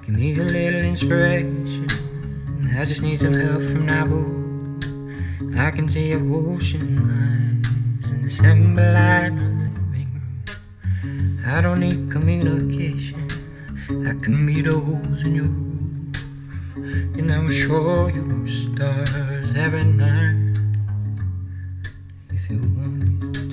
Give me a little inspiration. I just need some help from Nabu. I can see your ocean eyes in December light in the living room. I don't need communication. I can meet holes in your roof, and I will show you stars every night if you want me to.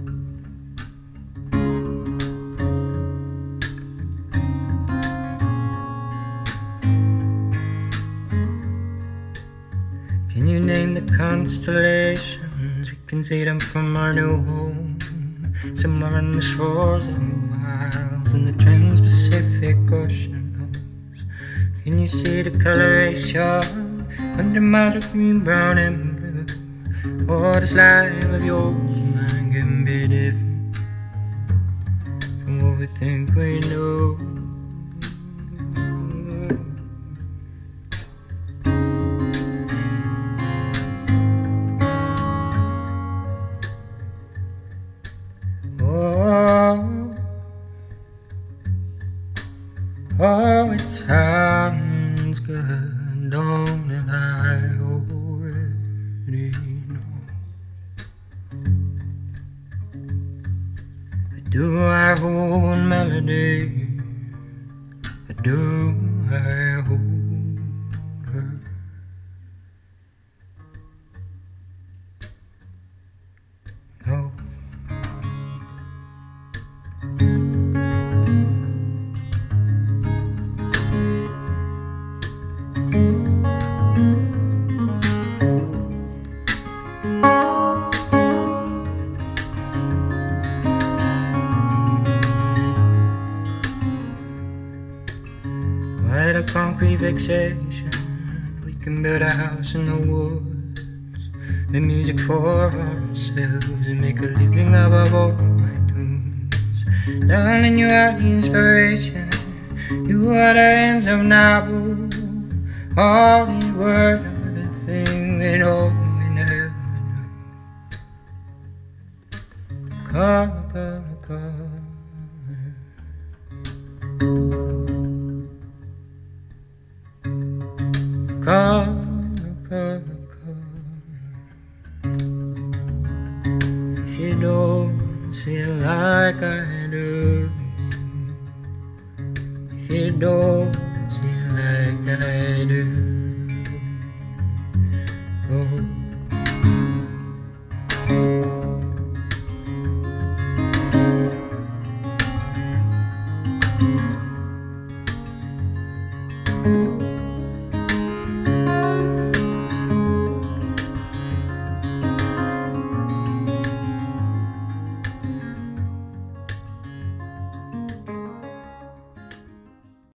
Can you name the constellations? We can see them from our new home, somewhere on the shores of the wilds in the Trans-Pacific Ocean knows. Can you see the coloration under miles of green, brown, and blue? Oh, this life of yours and mine can be different from what we think we know. Oh, it sounds good, don't it? I already know. But do I hold melody? Or do I hold her? No. Quite a concrete fixation. We can build a house in the woods, make music for ourselves, and make a living out of all my tunes. Darling, you are the inspiration. You are the ends of Nabu. All these words are the thing that only never knew. Color, color, color. Color, color, color. If you don't see it like I do, if you don't see it like I do, oh.